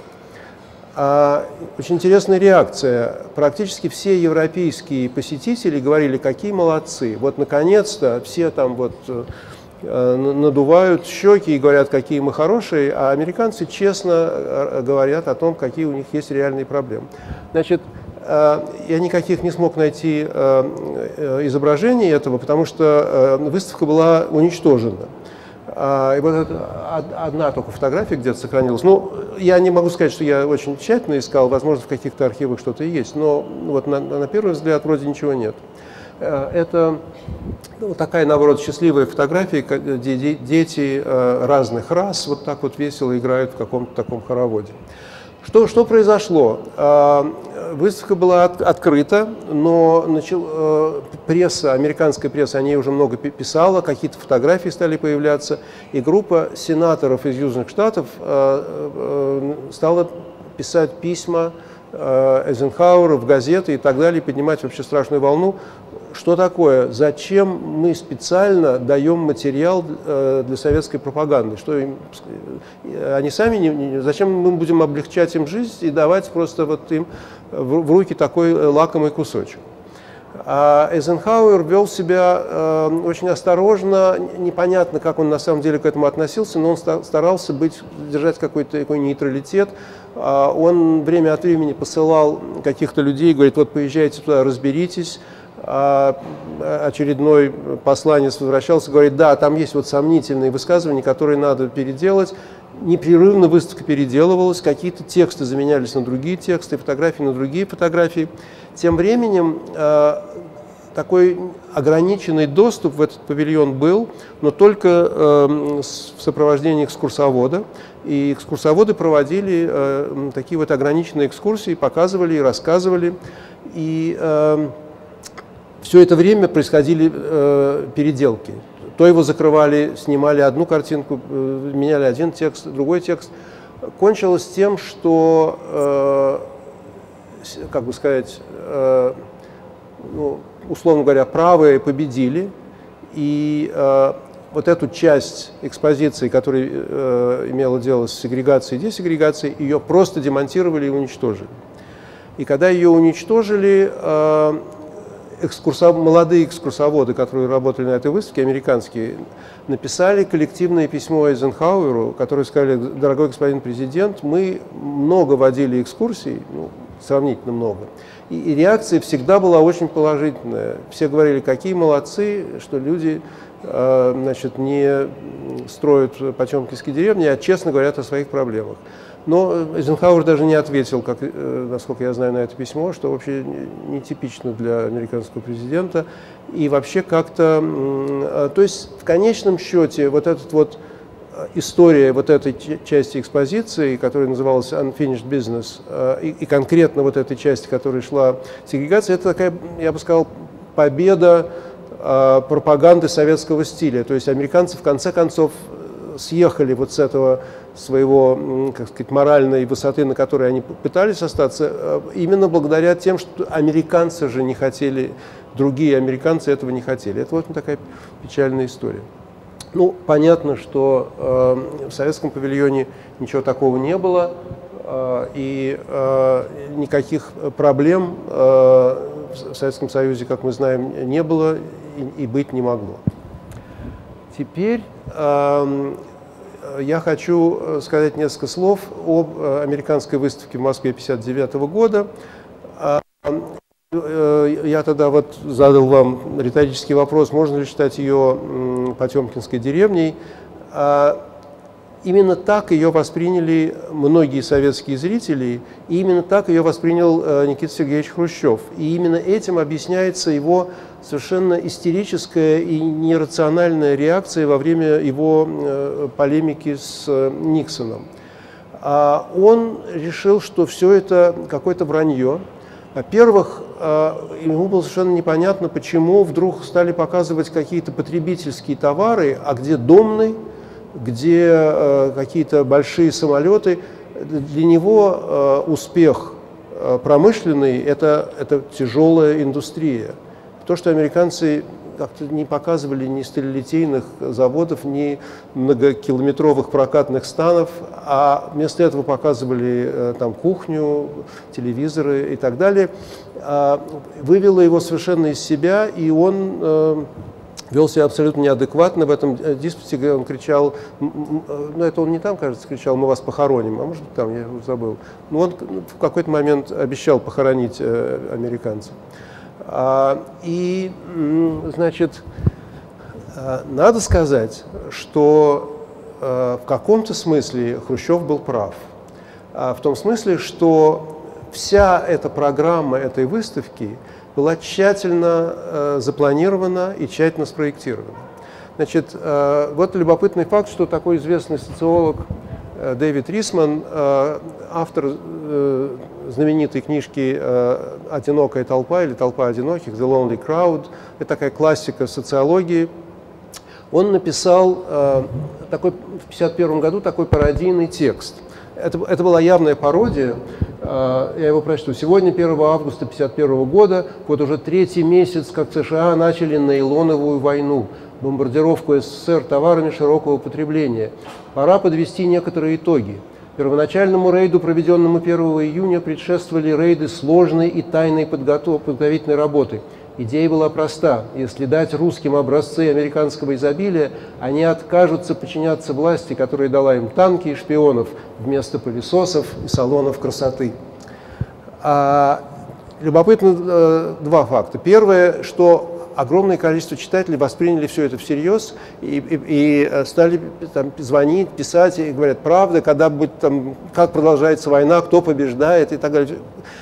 A: А, очень интересная реакция. Практически все европейские посетители говорили: какие молодцы, вот наконец-то все там вот э, надувают щеки и говорят, какие мы хорошие, а американцы честно говорят о том, какие у них есть реальные проблемы. Значит, э, я никаких не смог найти э, изображений этого, потому что э, выставка была уничтожена. И вот это, одна только фотография где-то сохранилась. Ну, я не могу сказать, что я очень тщательно искал, возможно, в каких-то архивах что-то есть, но вот на, на первый взгляд вроде ничего нет. Это ну, такая, наоборот, счастливая фотография, где дети разных рас вот так вот весело играют в каком-то таком хороводе. Что, что произошло? Выставка была от, открыта, но начал, пресса, американская пресса о ней уже много писала, какие-то фотографии стали появляться, и группа сенаторов из Южных Штатов стала писать письма Эйзенхауэру в газеты и так далее, поднимать вообще страшную волну. Что такое? Зачем мы специально даем материал для советской пропаганды? Что им, они сами не, зачем мы будем облегчать им жизнь и давать просто вот им в, в руки такой лакомый кусочек? А Эйзенхауэр вел себя э, очень осторожно, непонятно, как он на самом деле к этому относился, но он старался быть, держать какой-то такой нейтралитет. А он время от времени посылал каких-то людей, говорит: вот поезжайте туда, разберитесь. А очередной посланец возвращался, говорит: да, там есть вот сомнительные высказывания, которые надо переделать. Непрерывно выставка переделывалась, какие-то тексты заменялись на другие тексты, фотографии на другие фотографии. Тем временем э, такой ограниченный доступ в этот павильон был, но только э, в сопровождении экскурсовода. И экскурсоводы проводили э, такие вот ограниченные экскурсии, показывали и рассказывали. И э, все это время происходили э, переделки. То его закрывали, снимали одну картинку, э, меняли один текст, другой текст. Кончилось тем, что, э, как бы сказать, э, ну, условно говоря, правые победили, и э, вот эту часть экспозиции, которая э, имела дело с сегрегацией и десегрегацией, ее просто демонтировали и уничтожили. И когда ее уничтожили, э, экскурсов... молодые экскурсоводы, которые работали на этой выставке, американские, написали коллективное письмо Эйзенхауэру, которые сказали: дорогой господин президент, мы много водили экскурсий, ну, сравнительно много, и, и реакция всегда была очень положительная. Все говорили, какие молодцы, что люди э, значит, не строят потемкинские деревни, а честно говорят о своих проблемах. Но Эйзенхауэр даже не ответил, как, насколько я знаю, на это письмо, что вообще нетипично для американского президента. И вообще как-то... То есть в конечном счете вот эта вот история вот этой части экспозиции, которая называлась Unfinished Business, и, и конкретно вот этой части, которая шла сегрегация, это такая, я бы сказал, победа пропаганды советского стиля. То есть американцы в конце концов съехали вот с этого своего, как сказать, моральной высоты, на которой они пытались остаться, именно благодаря тем, что американцы же не хотели, другие американцы этого не хотели. Это вот такая печальная история. Ну, понятно, что э, в советском павильоне ничего такого не было, э, и э, никаких проблем э, в Советском Союзе, как мы знаем, не было и, и быть не могло. Теперь э, я хочу сказать несколько слов об американской выставке в Москве тысяча девятьсот пятьдесят девятого года. Я тогда вот задал вам риторический вопрос, можно ли считать ее потемкинской деревней. Именно так ее восприняли многие советские зрители, и именно так ее воспринял Никита Сергеевич Хрущев. И именно этим объясняется его совершенно истерическая и нерациональная реакция во время его полемики с Никсоном. Он решил, что все это какое-то вранье. Во-первых, ему было совершенно непонятно, почему вдруг стали показывать какие-то потребительские товары, а где домны, где э, какие-то большие самолеты. Для него э, успех э, промышленный – это, это тяжелая индустрия. То, что американцы как-то не показывали ни сталелитейных заводов, ни многокилометровых прокатных станов, а вместо этого показывали э, там кухню, телевизоры и так далее, э, вывело его совершенно из себя, и он э, вел себя абсолютно неадекватно в этом диспуте, где он кричал, ну это он не там, кажется, кричал: мы вас похороним, а может быть там, я уже забыл. Но он в какой-то момент обещал похоронить э, американцев. А, и, значит, надо сказать, что э, в каком-то смысле Хрущев был прав. А, в том смысле, что вся эта программа этой выставки была тщательно э, запланирована и тщательно спроектирована. Значит, э, вот любопытный факт, что такой известный социолог э, Дэвид Рисман, э, автор э, знаменитой книжки э, «Одинокая толпа» или «Толпа одиноких», «The Lonely Crowd», это такая классика социологии, он написал э, такой, в пятьдесят первом году такой пародийный текст. Это, это была явная пародия. Я его прочту. Сегодня, первого августа тысяча девятьсот пятьдесят первого года, вот уже третий месяц, как США начали нейлоновую войну, бомбардировку СССР товарами широкого потребления. Пора подвести некоторые итоги. Первоначальному рейду, проведенному первого июня, предшествовали рейды сложной и тайной подготовительной работы. Идея была проста. Если дать русским образцы американского изобилия, они откажутся подчиняться власти, которая дала им танки и шпионов вместо пылесосов и салонов красоты. А, любопытно э, два факта. Первое, что огромное количество читателей восприняли все это всерьез и, и, и стали там, звонить, писать и говорят: правда, когда будет, там, как продолжается война, кто побеждает и так далее.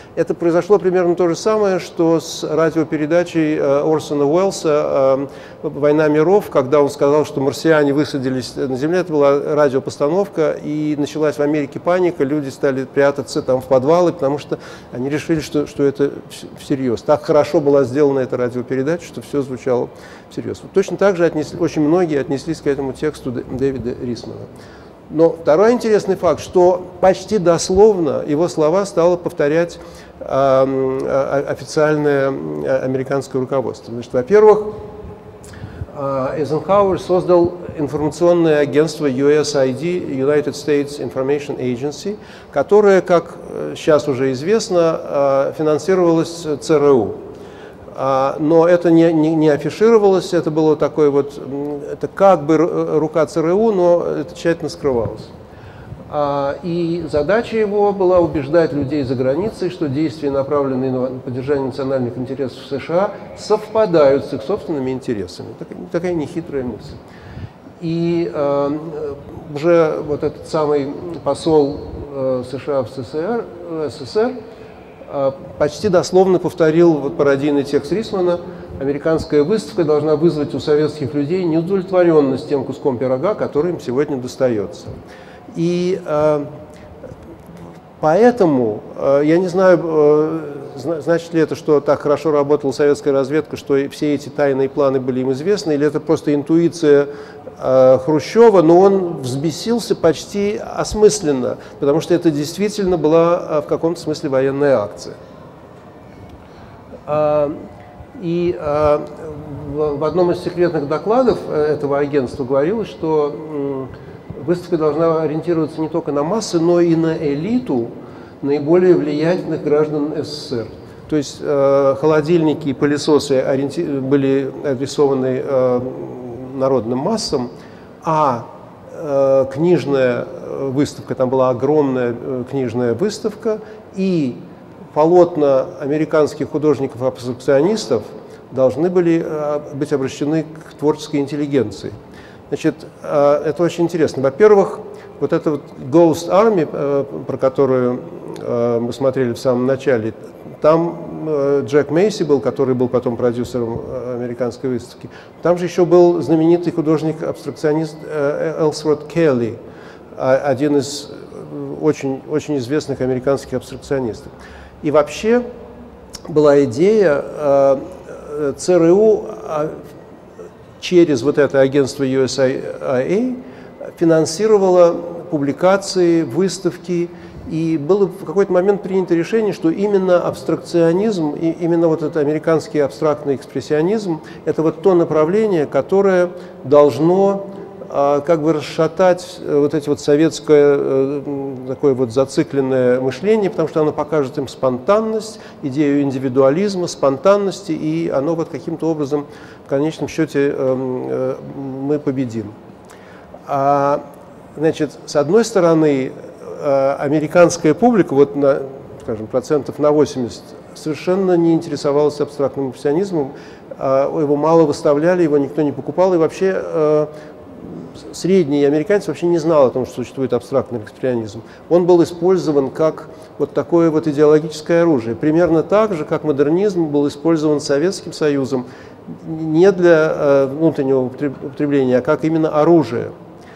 A: Это произошло примерно то же самое, что с радиопередачей Орсона Уэллса «Война миров», когда он сказал, что марсиане высадились на Земле. Это была радиопостановка, и началась в Америке паника, люди стали прятаться там в подвалы, потому что они решили, что, что это всерьез. Так хорошо была сделана эта радиопередача, что все звучало всерьез. Вот точно так же отнесли, очень многие отнеслись к этому тексту Дэвида Рисмана. Но второй интересный факт, что почти дословно его слова стало повторять э, официальное американское руководство. Значит, во-первых, э, Эйзенхауэр создал информационное агентство ю эс ай ди, United States Information Agency, которое, как сейчас уже известно, э, финансировалось ЦРУ. Но это не, не, не афишировалось, это было такое вот, это как бы рука ЦРУ, но это тщательно скрывалось. И задача его была убеждать людей за границей, что действия, направленные на поддержание национальных интересов США, совпадают с их собственными интересами. Такая, такая нехитрая мысль. И э, уже вот этот самый посол э, США в СССР, СССР почти дословно повторил вот пародийный текст Рисмана: американская выставка должна вызвать у советских людей неудовлетворенность тем куском пирога, который им сегодня достается. И э, поэтому, э, я не знаю, э, значит ли это, что так хорошо работала советская разведка, что все эти тайные планы были им известны, или это просто интуиция э, Хрущева, но он взбесился почти осмысленно, потому что это действительно была в каком-то смысле военная акция. Э, и э, в, в одном из секретных докладов этого агентства говорилось, что э, выставка должна ориентироваться не только на массы, но и на элиту наиболее влиятельных граждан СССР. То есть э, холодильники и пылесосы ориенти... были адресованы э, народным массам, а э, книжная выставка, там была огромная э, книжная выставка, и полотна американских художников-абстракционистов должны были э, быть обращены к творческой интеллигенции. Значит, э, это очень интересно. Во-первых, вот эта вот Ghost Army, э, про которую э, мы смотрели в самом начале, там э, Джек Мейси был, который был потом продюсером э, американской выставки. Там же еще был знаменитый художник-абстракционист э, Элсворт Келли, э, один из очень, очень известных американских абстракционистов. И вообще была идея э, ЦРУ э, через вот это агентство ю эс ай эй финансировала публикации, выставки, и было в какой-то момент принято решение, что именно абстракционизм, и именно вот этот американский абстрактный экспрессионизм, это вот то направление, которое должно а, как бы расшатать вот эти вот советское а, такое вот зацикленное мышление, потому что оно покажет им спонтанность, идею индивидуализма, спонтанности, и оно вот каким-то образом в конечном счете а, а, мы победим. А, значит, с одной стороны, американская публика, вот на, скажем, процентов на восемьдесят, совершенно не интересовалась абстрактным экспрессионизмом, его мало выставляли, его никто не покупал, и вообще средний американец вообще не знал о том, что существует абстрактный экспрессионизм. Он был использован как вот такое вот идеологическое оружие, примерно так же, как модернизм был использован Советским Союзом не для внутреннего употребления, а как именно оружие.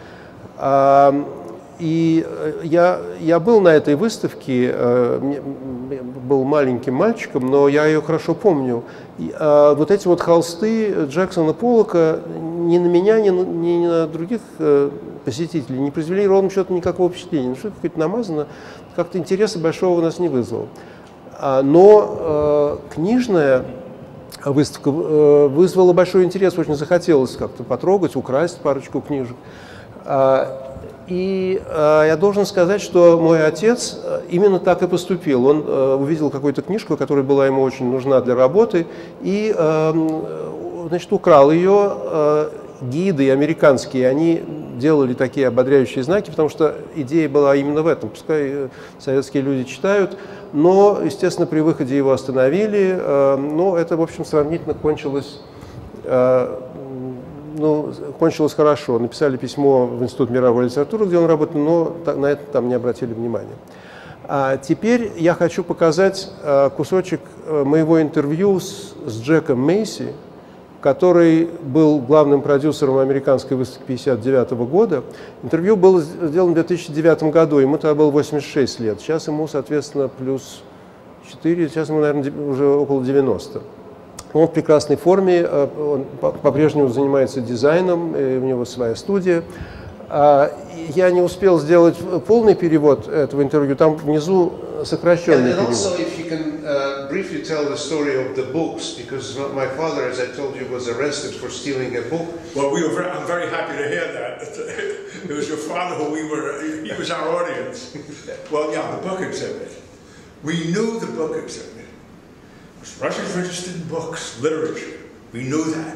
A: И я, я был на этой выставке, был маленьким мальчиком, но я ее хорошо помню. И, а, вот эти вот холсты Джексона Поллока ни на меня, ни на, ни на других посетителей не произвели ровным счетом никакого впечатления. Ну, что какое-то намазано, как-то интереса большого у нас не вызвало. А, но э, книжная выставка э, вызвала большой интерес, очень захотелось как-то потрогать, украсть парочку книжек. А, И э, я должен сказать, что мой отец именно так и поступил. Он э, увидел какую-то книжку, которая была ему очень нужна для работы, и э, значит, украл ее. Э, гиды американские, они делали такие ободряющие знаки, потому что идея была именно в этом. Пускай советские люди читают, но, естественно, при выходе его остановили. Э, но это, в общем, сравнительно кончилось... Э, Ну, кончилось хорошо. Написали письмо в Институт мировой литературы, где он работал, но на это там не обратили внимания. А теперь я хочу показать кусочек моего интервью с, с Джеком Мейси, который был главным продюсером американской выставки пятьдесят девятого года. Интервью было сделано в две тысячи девятом году, ему тогда было восемьдесят шесть лет. Сейчас ему, соответственно, плюс четыре, сейчас ему, наверное, уже около девяноста. Он в прекрасной форме, он по-прежнему занимается дизайном, у него своя студия. Я не успел сделать полный перевод этого интервью, там внизу сокращенный перевод.
M: Uh, briefly tell the story of the books, because my father, as I told you, was arrested for stealing a book.
B: Well, we were very, I'm very happy to hear that. It was your father who we were, he was our audience. Well, yeah, the book exhibit. We knew the book exhibit. Russians were interested in books, literature. We knew that.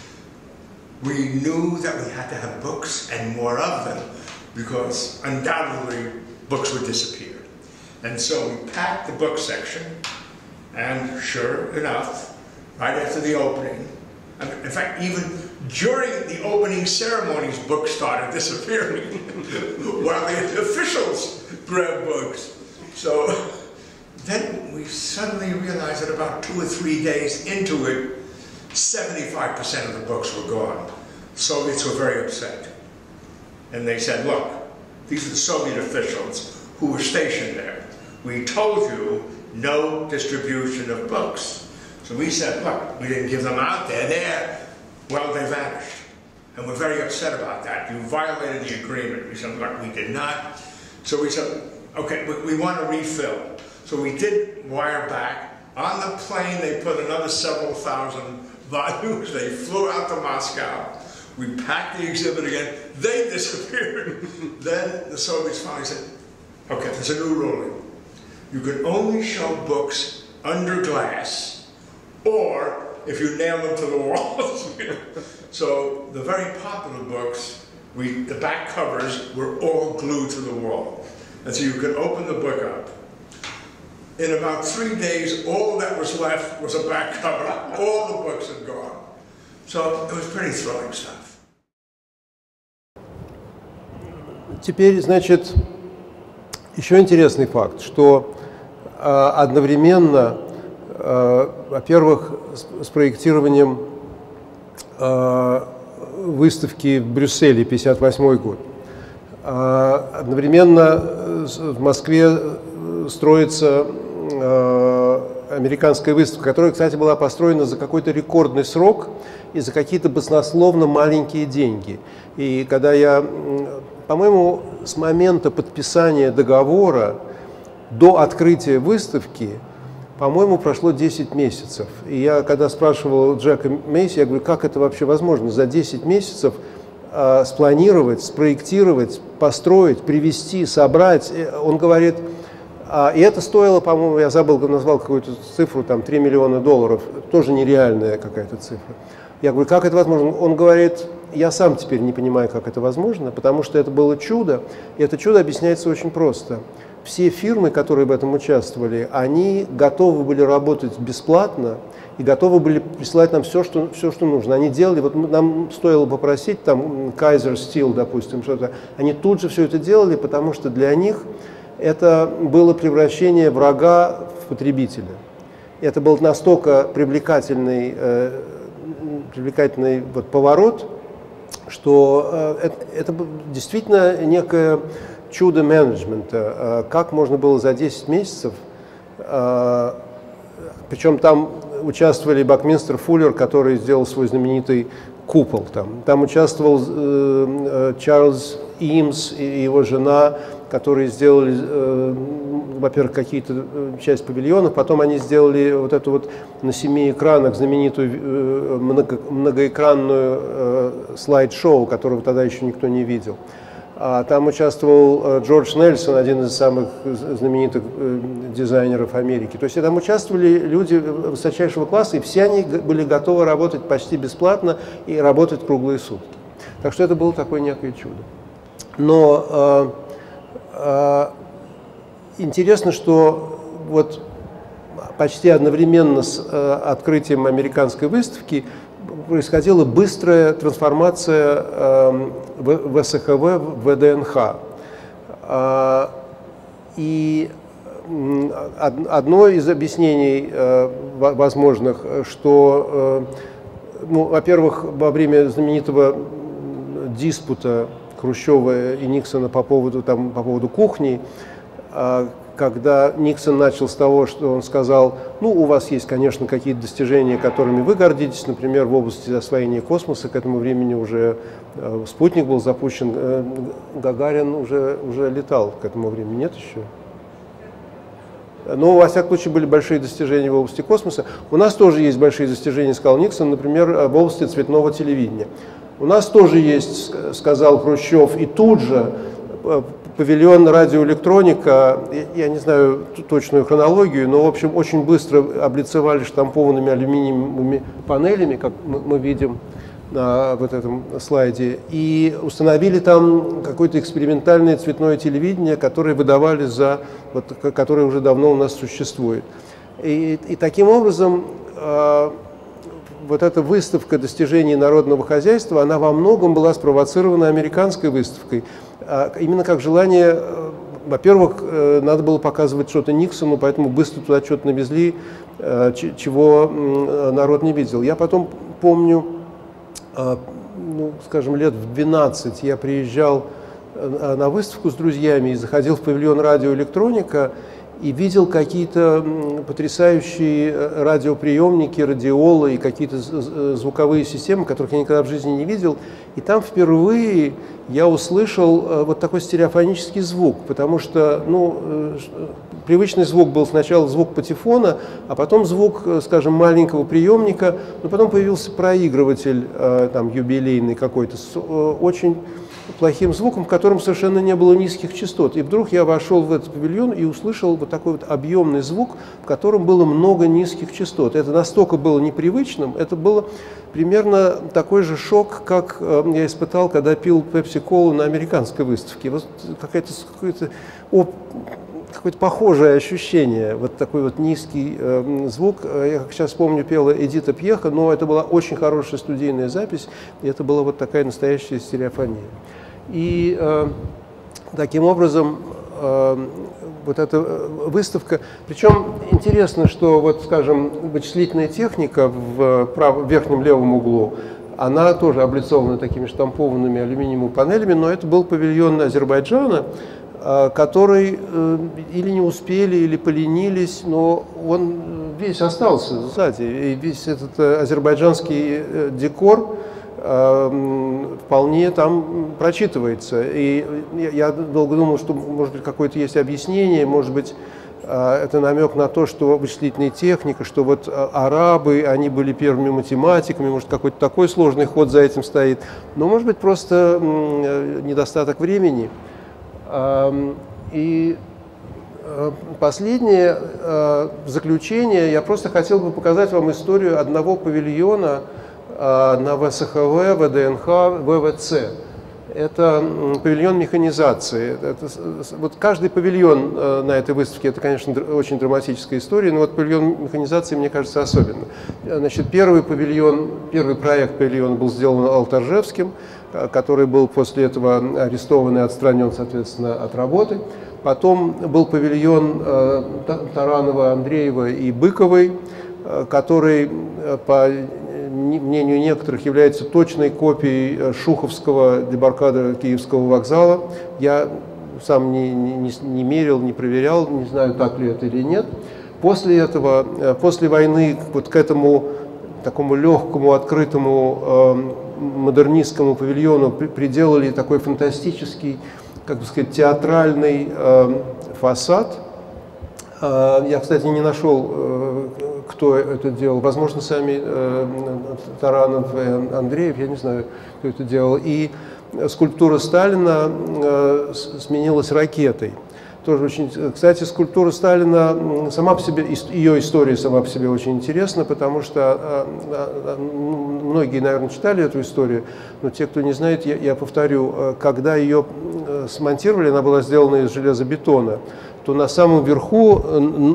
B: We knew that we had to have books and more of them, because undoubtedly books would disappear. And so we packed the book section, and sure enough, right after the opening, in fact, even during the opening ceremonies, books started disappearing while the officials grabbed books. So then we suddenly realized that about two or three days into it, seventy-five percent of the books were gone. Soviets were very upset. And they said, look, these are the Soviet officials who were stationed there. We told you no distribution of books. So we said, look, we didn't give them out, they're there. Well, they vanished. And we're very upset about that. You violated the agreement. We said, look, we did not. So we said, okay, we, we want to refill. So we did wire back. On the plane, they put another several thousand volumes. They flew out to Moscow. We packed the exhibit again. They disappeared. Then the Soviets finally said, okay, there's a new ruling. You can only show books under glass, or if you nail them to the walls. So the very popular books, we, the back covers were all glued to the wall. And so you could open the book up. In about three days, all that was left was a back cover. All the books had gone. So it was pretty thrilling stuff.
A: Теперь, значит, еще интересный факт, что э, одновременно, э, во-первых, с, с проектированием э, выставки в Брюсселе, пятьдесят восьмой год, э, одновременно в Москве строится э, американская выставка, которая, кстати, была построена за какой-то рекордный срок и за какие-то баснословно маленькие деньги. И когда я... По-моему, с момента подписания договора до открытия выставки, по-моему, прошло десять месяцев. И я, когда спрашивал Джека Мейси, я говорю, как это вообще возможно? За десять месяцев э, спланировать, спроектировать, построить, привезти, собрать. Он говорит, э, и это стоило, по-моему, я забыл, назвал какую-то цифру, там, три миллиона долларов, тоже нереальная какая-то цифра. Я говорю, как это возможно? Он говорит, я сам теперь не понимаю, как это возможно, потому что это было чудо, и это чудо объясняется очень просто. Все фирмы, которые в этом участвовали, они готовы были работать бесплатно и готовы были присылать нам все, что, все, что нужно. Они делали, вот нам стоило попросить, там, Kaiser Steel, допустим, что-то, они тут же все это делали, потому что для них это было превращение врага в потребителя. Это был настолько привлекательный, э, привлекательный вот поворот, что э, это, это действительно некое чудо менеджмента. Э, как можно было за десять месяцев, э, причем там участвовали Бакминстер Фуллер, который сделал свой знаменитый купол. Там, там участвовал э, Чарльз Имс и его жена, которые сделали, э, во-первых, какие-то часть павильонов, потом они сделали вот эту вот на семи экранах знаменитую э, много, многоэкранную э, слайд-шоу, которого тогда еще никто не видел. А там участвовал э, Джордж Нельсон, один из самых знаменитых э, дизайнеров Америки. То есть там участвовали люди высочайшего класса, и все они были готовы работать почти бесплатно и работать круглые сутки. Так что это было такое некое чудо. Но э, интересно, что вот почти одновременно с э, открытием американской выставки происходила быстрая трансформация э, в, в СХВ в ВДНХ. Э, и одно из объяснений возможных, что, ну, во-первых, во время знаменитого диспута Хрущева и Никсона по поводу, там, по поводу кухни, когда Никсон начал с того, что он сказал: ну, у вас есть, конечно, какие-то достижения, которыми вы гордитесь, например, в области освоения космоса. К этому времени уже э, спутник был запущен, э, Гагарин уже, уже летал к этому времени, нет еще? Но, во всяком случае, были большие достижения в области космоса. У нас тоже есть большие достижения, сказал Никсон, например, в области цветного телевидения. У нас тоже есть, сказал Хрущев, и тут же павильон радиоэлектроника, я не знаю точную хронологию, но, в общем, очень быстро облицевали штампованными алюминиевыми панелями, как мы видим на вот этом слайде, и установили там какое-то экспериментальное цветное телевидение, которое выдавали за, вот, которое уже давно у нас существует. И, и таким образом э, вот эта выставка достижений народного хозяйства, она во многом была спровоцирована американской выставкой. Именно как желание, во-первых, надо было показывать что-то Никсону, поэтому быстро туда что-то навезли, чего народ не видел. Я потом помню, ну, скажем, лет в двенадцать я приезжал на выставку с друзьями и заходил в павильон радиоэлектроника и видел какие-то потрясающие радиоприемники, радиолы и какие-то звуковые системы, которых я никогда в жизни не видел. И там впервые я услышал вот такой стереофонический звук, потому что, ну, привычный звук был сначала звук патефона, а потом звук, скажем, маленького приемника, но потом появился проигрыватель там юбилейный какой-то с очень плохим звуком, в котором совершенно не было низких частот. И вдруг я вошел в этот павильон и услышал вот такой вот объемный звук, в котором было много низких частот. Это настолько было непривычным, это было примерно такой же шок, как я испытал, когда пил пепси-колу на американской выставке. Вот какое-то, какое-то, какое-то похожее ощущение, вот такой вот низкий э, звук. Я, как сейчас помню, пела Эдита Пьеха, но это была очень хорошая студийная запись, и это была вот такая настоящая стереофония. И э, таким образом э, вот эта выставка, причем интересно, что вот, скажем, вычислительная техника в, прав, в верхнем левом углу, она тоже облицована такими штампованными алюминиевыми панелями, но это был павильон Азербайджана, который или не успели, или поленились, но он весь остался сзади. И весь этот азербайджанский декор вполне там прочитывается. И я долго думал, что, может быть, какое-то есть объяснение, может быть, это намек на то, что вычислительная техника, что вот арабы, они были первыми математиками, может, какой-то такой сложный ход за этим стоит. Но, может быть, просто недостаток времени. И последнее заключение, я просто хотел бы показать вам историю одного павильона на ВСХВ, ВДНХ, ВВЦ. Это павильон механизации. Это, вот каждый павильон на этой выставке, это, конечно, очень драматическая история, но вот павильон механизации, мне кажется, особенно. Значит, первый павильон, первый проект павильона был сделан Алтаржевским, который был после этого арестован и отстранен, соответственно, от работы. Потом был павильон Таранова, Андреева и Быковой, который, по мнению некоторых, является точной копией Шуховского дебаркадера Киевского вокзала. Я сам не, не, не мерил, не проверял, не знаю, так ли это или нет. После этого, после войны, вот к этому такому легкому, открытому модернистскому павильону приделали такой фантастический, как бы сказать, театральный э, фасад. Э, я, кстати, не нашел, э, кто это делал. Возможно, сами э, Таранов и Андреев, я не знаю, кто это делал. И скульптура Сталина э, сменилась ракетой. Тоже очень, кстати, скульптура Сталина сама по себе, ее история сама по себе очень интересна, потому что многие, наверное, читали эту историю, но те, кто не знает, я, я повторю, когда ее смонтировали, она была сделана из железобетона, то на самом верху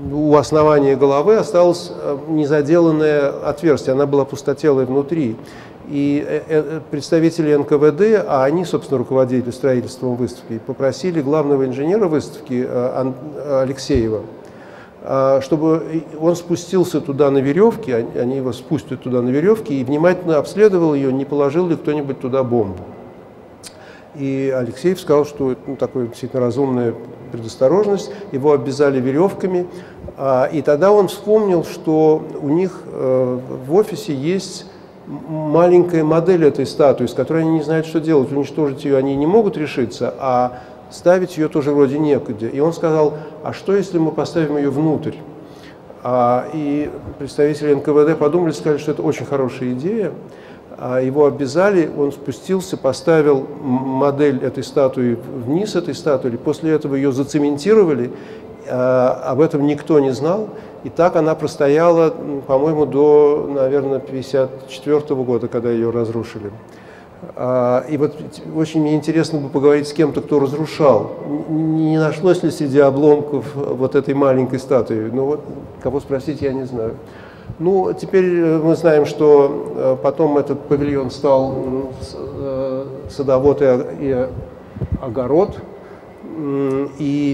A: у основания головы осталось незаделанное отверстие, она была пустотелой внутри. И представители эн ка вэ дэ, а они, собственно, руководили строительством выставки, попросили главного инженера выставки Алексеева, чтобы он спустился туда на веревке, они его спустят туда на веревке, и внимательно обследовал ее, не положил ли кто-нибудь туда бомбу. И Алексеев сказал, что это ну, такая действительно разумная предосторожность, его обвязали веревками, и тогда он вспомнил, что у них в офисе есть маленькая модель этой статуи, с которой они не знают, что делать, уничтожить ее они не могут решиться, а ставить ее тоже вроде некогда. И он сказал, а что если мы поставим ее внутрь? А, и представители эн ка вэ дэ подумали, сказали, что это очень хорошая идея. А его обвязали, он спустился, поставил модель этой статуи вниз этой статуи, после этого ее зацементировали, а, об этом никто не знал. И так она простояла, по-моему, до, наверное, пятьдесят четвёртого года, когда ее разрушили. И вот очень мне интересно бы поговорить с кем-то, кто разрушал. Не нашлось ли среди обломков вот этой маленькой статуи? Ну вот, кого спросить, я не знаю. Ну, теперь мы знаем, что потом этот павильон стал садовод и огород. И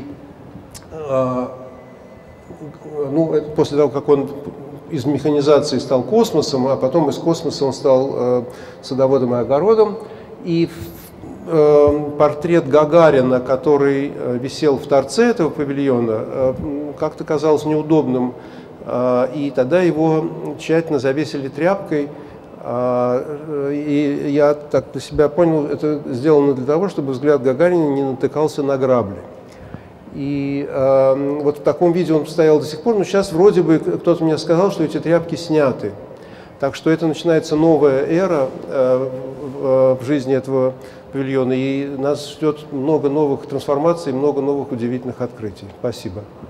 A: ну, после того, как он из механизации стал космосом, а потом из космоса он стал э, садоводом и огородом. И э, портрет Гагарина, который э, висел в торце этого павильона, э, как-то казалось неудобным. Э, и тогда его тщательно завесили тряпкой. Э, и я так для себя понял, это сделано для того, чтобы взгляд Гагарина не натыкался на грабли. И э, вот в таком виде он стоял до сих пор, но сейчас вроде бы кто-то мне сказал, что эти тряпки сняты. Так что это начинается новая эра э, в, в жизни этого павильона, и нас ждет много новых трансформаций, много новых удивительных открытий. Спасибо.